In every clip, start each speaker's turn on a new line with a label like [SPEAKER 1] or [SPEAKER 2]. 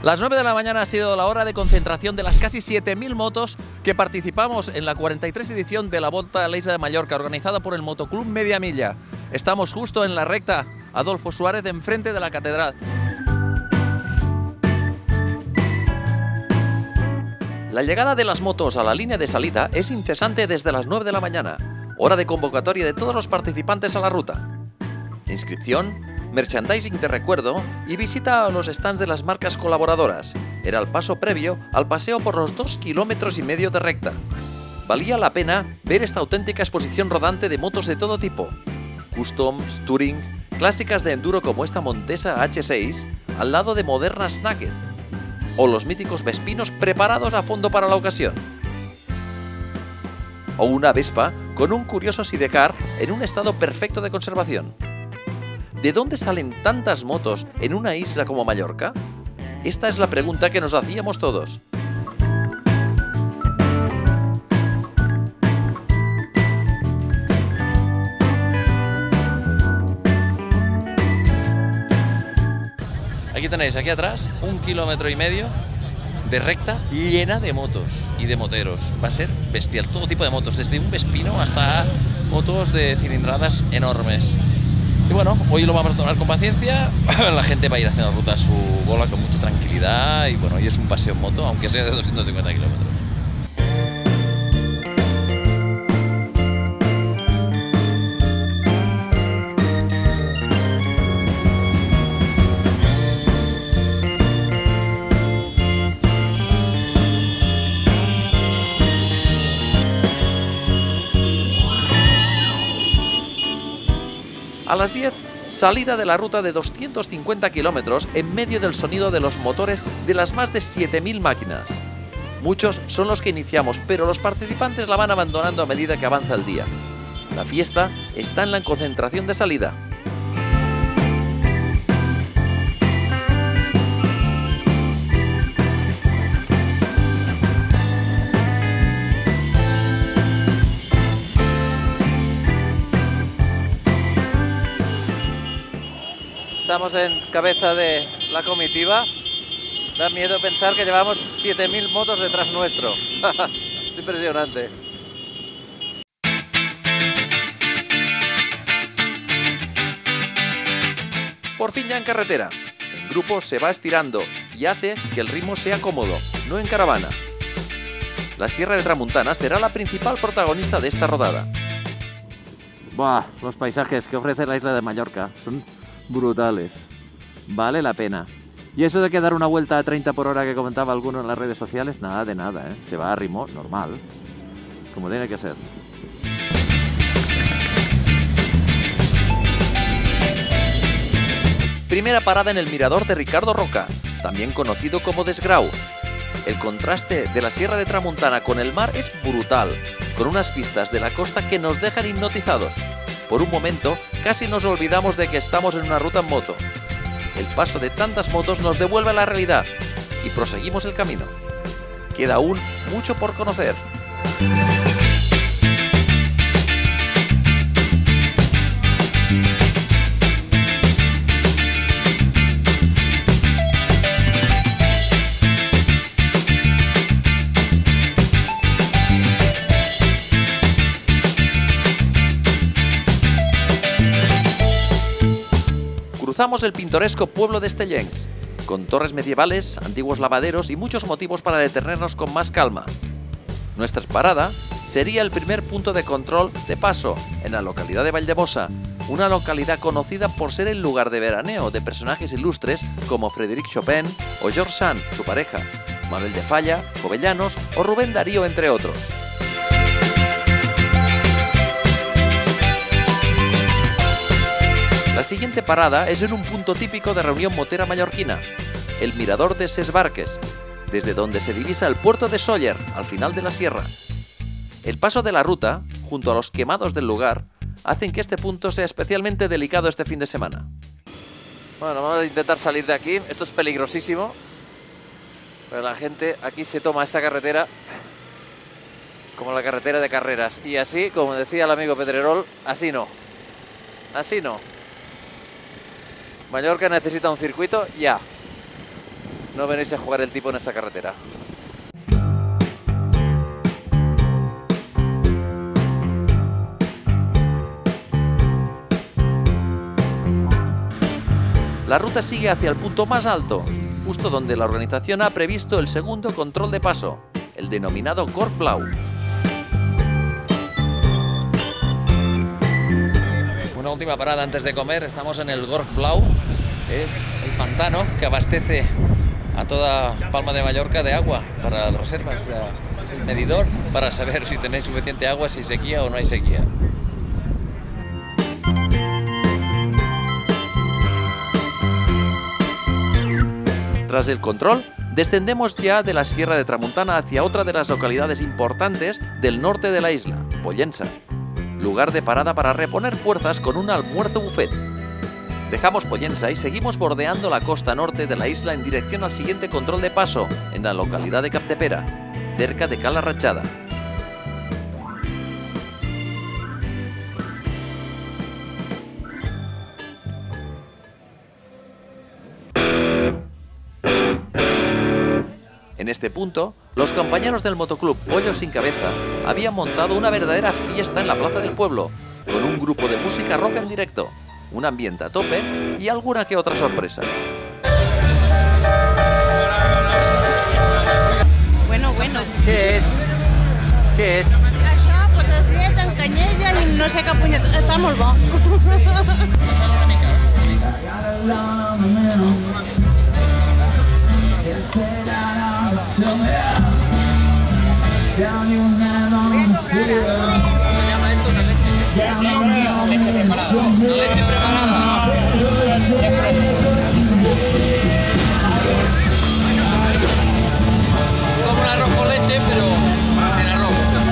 [SPEAKER 1] Las 9 de la mañana ha sido la hora de concentración de las casi 7.000 motos que participamos en la 43 edición de la Volta a la Isla de Mallorca, organizada por el Motoclub Media Milla. Estamos justo en la recta Adolfo Suárez, enfrente de la catedral. La llegada de las motos a la línea de salida es incesante desde las 9 de la mañana, hora de convocatoria de todos los participantes a la ruta. Inscripción, merchandising de recuerdo y visita a los stands de las marcas colaboradoras. Era el paso previo al paseo por los 2,5 kilómetros de recta. Valía la pena ver esta auténtica exposición rodante de motos de todo tipo. Customs, touring, clásicas de enduro como esta Montesa H6, al lado de modernas Naked. O los míticos Vespinos preparados a fondo para la ocasión. O una Vespa con un curioso sidecar en un estado perfecto de conservación. ¿De dónde salen tantas motos en una isla como Mallorca? Esta es la pregunta que nos hacíamos todos. Aquí tenéis, aquí atrás, 1,5 kilómetros de recta llena de motos y de moteros. Va a ser bestial, todo tipo de motos, desde un Vespino hasta motos de cilindradas enormes. Y bueno, hoy lo vamos a tomar con paciencia, la gente va a ir haciendo ruta a su bola con mucha tranquilidad y bueno, hoy es un paseo en moto, aunque sea de 250 kilómetros. A las 10, salida de la ruta de 250 kilómetros en medio del sonido de los motores de las más de 7.000 máquinas. Muchos son los que iniciamos, pero los participantes la van abandonando a medida que avanza el día. La fiesta está en la concentración de salida. Estamos en cabeza de la comitiva. Da miedo pensar que llevamos 7.000 motos detrás nuestro. Es impresionante. Por fin ya en carretera. En grupo se va estirando y hace que el ritmo sea cómodo, no en caravana. La Sierra de Tramuntana será la principal protagonista de esta rodada. Buah, los paisajes que ofrece la isla de Mallorca son brutales, vale la pena. Y eso de que dar una vuelta a 30 por hora que comentaba alguno en las redes sociales, nada de nada, ¿eh? Se va a ritmo normal, como tiene que ser. Primera parada en el mirador de Ricardo Roca, también conocido como Desgrau. El contraste de la Sierra de Tramuntana con el mar es brutal, con unas vistas de la costa que nos dejan hipnotizados. Por un momento, casi nos olvidamos de que estamos en una ruta en moto. El paso de tantas motos nos devuelve a la realidad y proseguimos el camino. Queda aún mucho por conocer. Cruzamos el pintoresco pueblo de Estellencs, con torres medievales, antiguos lavaderos y muchos motivos para detenernos con más calma. Nuestra parada sería el primer punto de control de paso en la localidad de Valldemossa, una localidad conocida por ser el lugar de veraneo de personajes ilustres como Frédéric Chopin o George Sand, su pareja, Manuel de Falla, Jovellanos o Rubén Darío, entre otros. La siguiente parada es en un punto típico de reunión motera mallorquina, el mirador de Ses Barques, desde donde se divisa el puerto de Sóller, al final de la sierra. El paso de la ruta, junto a los quemados del lugar, hacen que este punto sea especialmente delicado este fin de semana. Bueno, vamos a intentar salir de aquí, esto es peligrosísimo, pero la gente aquí se toma esta carretera como la carretera de carreras, y así, como decía el amigo Pedrerol, así no. Así no. Mallorca necesita un circuito ya. no veréis a jugar el tipo en esta carretera. La ruta sigue hacia el punto más alto, justo donde la organización ha previsto el segundo control de paso, el denominado Gorg Blau. Una última parada antes de comer, estamos en el Gorg Blau, el pantano que abastece a toda Palma de Mallorca de agua para las reservas, el medidor para saber si tenéis suficiente agua, si hay sequía o no hay sequía. Tras el control, descendemos ya de la Sierra de Tramuntana hacia otra de las localidades importantes del norte de la isla, Pollença, lugar de parada para reponer fuerzas con un almuerzo buffet. Dejamos Pollença y seguimos bordeando la costa norte de la isla en dirección al siguiente control de paso, en la localidad de Capdepera, cerca de Cala Ratxada. En este punto, los compañeros del motoclub Pollo Sin Cabeza habían montado una verdadera fiesta en la plaza del pueblo, con un grupo de música rock en directo, un ambiente a tope y alguna que otra sorpresa.
[SPEAKER 2] Bueno.
[SPEAKER 1] ¿Qué es? ¿Qué es?
[SPEAKER 2] Això, pues es llet amb canyella i no sé què punyet... Està molt bo.
[SPEAKER 1] ¿Cómo se llama esto? ¿Una leche? Leche preparada. ¿Una leche preparada? Como un arroz con leche, pero sin arroz.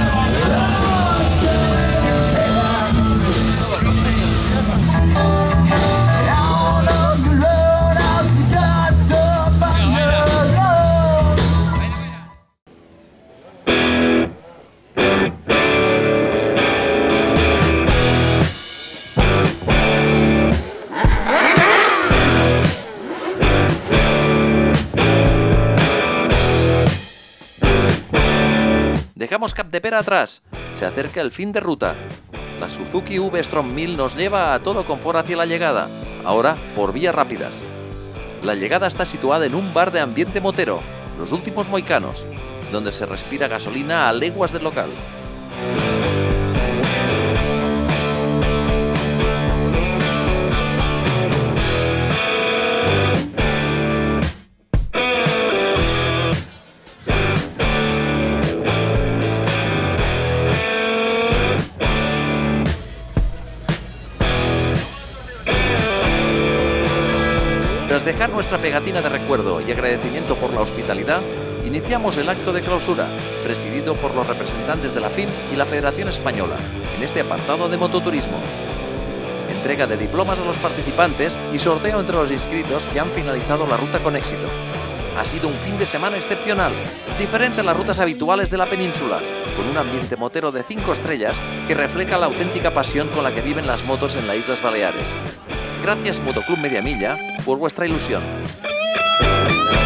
[SPEAKER 1] Dejamos Capdepera atrás, se acerca el fin de ruta. La Suzuki V-Strom 1000 nos lleva a todo confort hacia la llegada, ahora por vías rápidas. La llegada está situada en un bar de ambiente motero, Los Últimos Mohicanos, donde se respira gasolina a leguas del local. Tras dejar nuestra pegatina de recuerdo y agradecimiento por la hospitalidad, iniciamos el acto de clausura, presidido por los representantes de la FIM y la Federación Española, en este apartado de mototurismo. Entrega de diplomas a los participantes y sorteo entre los inscritos que han finalizado la ruta con éxito. Ha sido un fin de semana excepcional, diferente a las rutas habituales de la península, con un ambiente motero de 5 estrellas que refleja la auténtica pasión con la que viven las motos en las Islas Baleares. Gracias Motoclub Mediamilla por vuestra ilusión.